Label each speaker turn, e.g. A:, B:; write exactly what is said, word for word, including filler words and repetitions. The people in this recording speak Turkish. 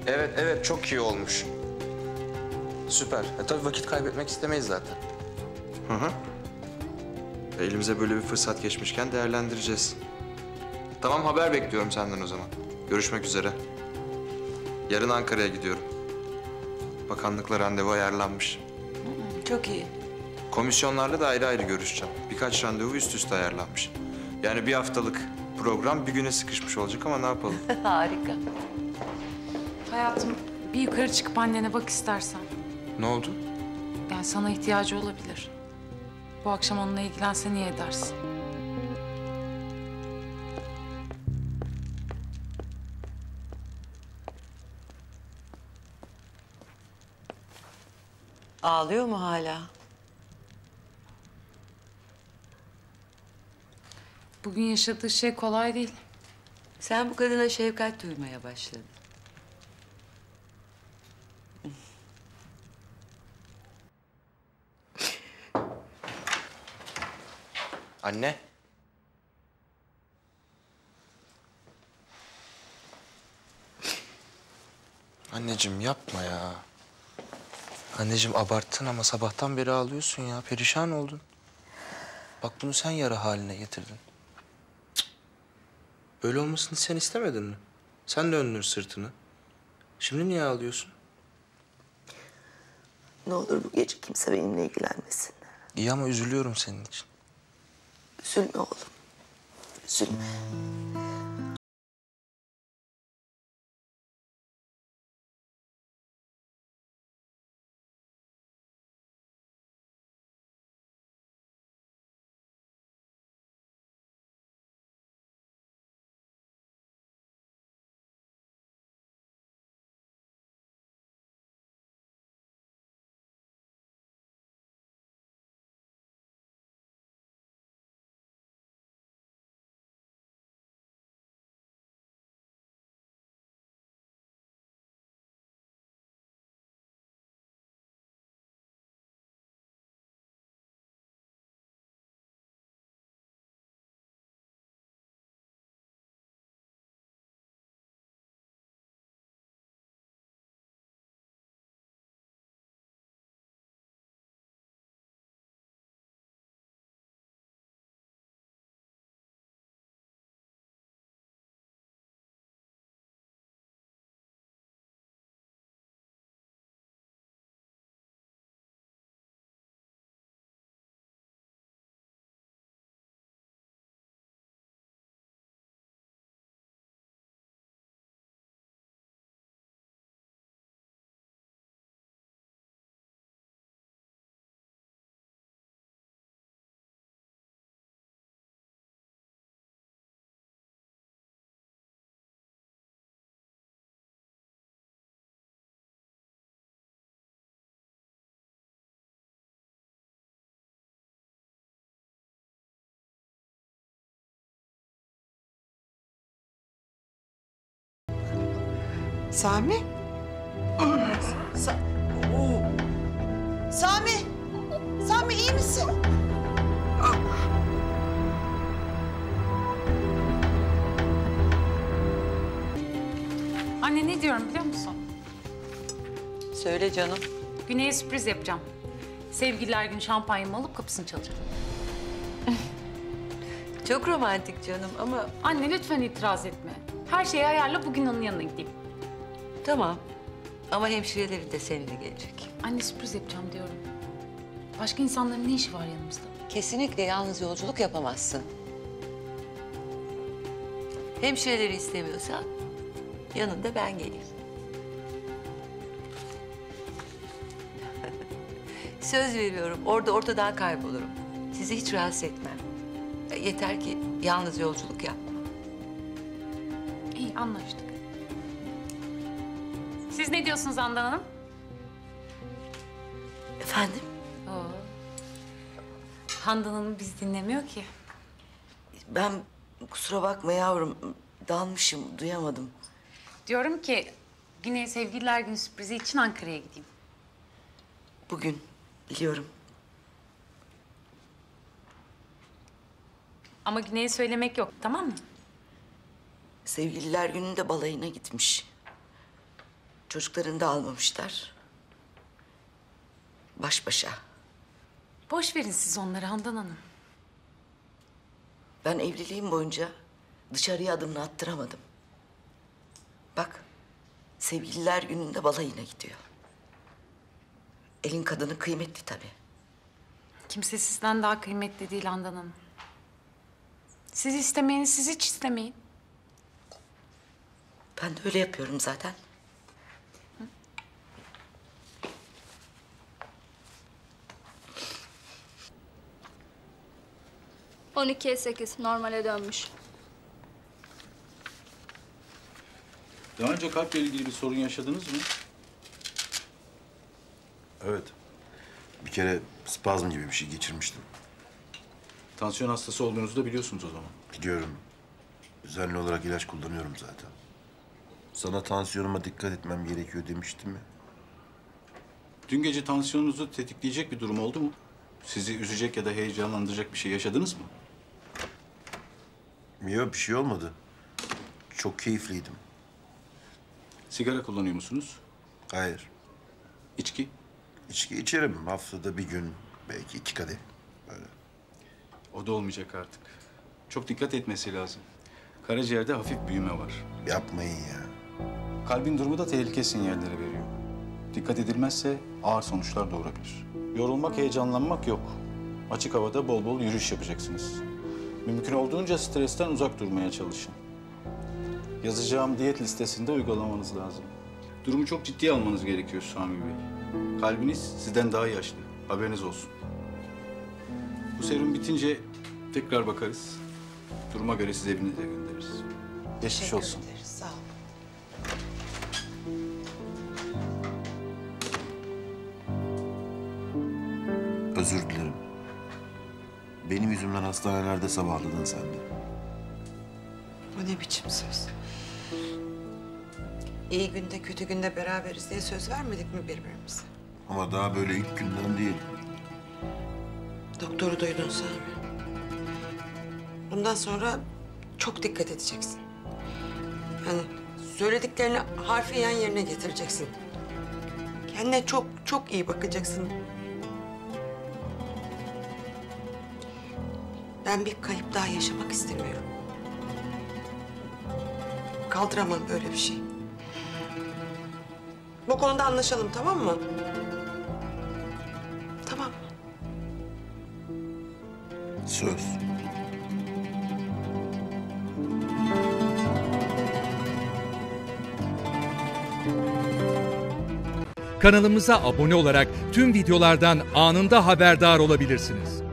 A: Evet, evet. Çok iyi olmuş. Süper. E tabii vakit kaybetmek istemeyiz zaten. Hı hı. Elimize böyle bir fırsat geçmişken değerlendireceğiz. Tamam, haber bekliyorum senden o zaman. Görüşmek üzere. Yarın Ankara'ya gidiyorum. Bakanlıkla randevu ayarlanmış.
B: Çok iyi.
A: Komisyonlarla da ayrı ayrı görüşeceğim. Birkaç randevu üst üste ayarlanmış. Yani bir haftalık program bir güne sıkışmış olacak ama ne yapalım?
B: Harika.
C: Hayatım, bir yukarı çıkıp annene bak istersen.
A: Ne oldu?
C: Yani sana ihtiyacı olabilir. Bu akşam onunla ilgilensen iyi edersin.
B: Ağlıyor mu hala?
C: Bugün yaşadığı şey kolay değil.
B: Sen bu kadına şefkat duymaya başladın.
A: Anne. Anneciğim yapma ya. Anneciğim abarttın ama sabahtan beri ağlıyorsun ya. Perişan oldun. Bak bunu sen yara haline getirdin. Cık. Böyle olmasını sen istemedin mi? Sen döndün sırtını. Şimdi niye ağlıyorsun?
D: Ne olur bu gece kimse benimle ilgilenmesin.
A: İyi ama üzülüyorum senin için.
D: Üzülme oğlum. Üzülme.
E: Sami? Sa Oo. Sami! Sami iyi misin?
C: Anne ne diyorum biliyor musun?
B: Söyle canım.
C: Güney'e sürpriz yapacağım. Sevgililer günü şampanyamı alıp kapısını çalacağım.
B: Çok romantik canım ama
C: Anne lütfen itiraz etme. Her şeyi ayarla, bugün onun yanına gideyim.
B: tamam. Ama hemşireleri de seninle gelecek.
C: Anne sürpriz yapacağım diyorum. Başka insanların ne işi var yanımızda?
B: Kesinlikle yalnız yolculuk yapamazsın. Hemşireleri istemiyorsan yanında ben geleyim. Söz veriyorum, orada ortadan kaybolurum. Sizi hiç rahatsız etmem. Yeter ki yalnız yolculuk yapma.
C: İyi, anlaştık. Siz ne diyorsunuz Handan Hanım?
D: Efendim?
C: Oo. Handan Hanım bizi dinlemiyor ki.
D: Ben kusura bakma yavrum. Dalmışım, duyamadım.
C: Diyorum ki Güney'e sevgililer günü sürprizi için Ankara'ya gideyim.
D: Bugün biliyorum.
C: Ama Güney'e söylemek yok, tamam mı?
D: Sevgililer gününde balayına gitmiş. Çocuklarını da almamışlar. Baş başa.
C: Boş verin siz onları Handan Hanım.
D: Ben evliliğim boyunca dışarıya adımını attıramadım. Bak, sevgililer gününde balayına gidiyor. Elin kadını kıymetli tabii.
C: Kimse sizden daha kıymetli değil Handan Hanım. Siz istemeyiniz, siz hiç istemeyin.
D: Ben de öyle yapıyorum zaten.
F: on ikiye sekiz normale dönmüş.
G: Daha önce kalple ilgili bir sorun yaşadınız mı?
H: Evet. Bir kere spazm gibi bir şey geçirmiştim.
G: Tansiyon hastası olduğunuzu da biliyorsunuz o zaman.
H: Biliyorum. Düzenli olarak ilaç kullanıyorum zaten. Sana tansiyonuma dikkat etmem gerekiyor demiştim mi?
G: Dün gece tansiyonunuzu tetikleyecek bir durum oldu mu? Sizi üzecek ya da heyecanlandıracak bir şey yaşadınız mı?
H: Yok, bir şey olmadı. Çok keyifliydim.
G: Sigara kullanıyor musunuz?
H: Hayır.
G: İçki?
H: İçki içerim. Haftada bir gün, belki iki kadeh. Böyle.
G: O da olmayacak artık. Çok dikkat etmesi lazım. Karaciğerde hafif büyüme var.
H: Yapmayın ya.
G: Kalbin durumu da tehlike sinyalleri veriyor. Dikkat edilmezse ağır sonuçlar doğurabilir. Yorulmak, heyecanlanmak yok. Açık havada bol bol yürüyüş yapacaksınız. Mümkün olduğunca stresten uzak durmaya çalışın. Yazacağım diyet listesinde uygulamanız lazım. Durumu çok ciddiye almanız gerekiyor Sami Bey. Kalbiniz sizden daha yaşlı. Haberiniz olsun. Bu serum bitince tekrar bakarız. Duruma göre sizi evinize göndeririz. Geçmiş
E: Teşekkür
G: olsun.
E: ederiz. Sağ ol.
H: Özür dilerim. Benim yüzümden hastanelerde sabahladın sen de.
E: Bu ne biçim söz? İyi günde kötü günde beraberiz diye söz vermedik mi birbirimize?
H: Ama daha böyle ilk günden değil.
E: Doktoru duydun Sami. Bundan sonra çok dikkat edeceksin. Yani söylediklerini harfiyen yerine getireceksin. Kendine çok çok iyi bakacaksın. Ben bir kayıp daha yaşamak istemiyorum. Kaldıramam böyle bir şey. Bu konuda anlaşalım, tamam mı? Tamam.
H: Söz.
I: Kanalımıza abone olarak tüm videolardan anında haberdar olabilirsiniz.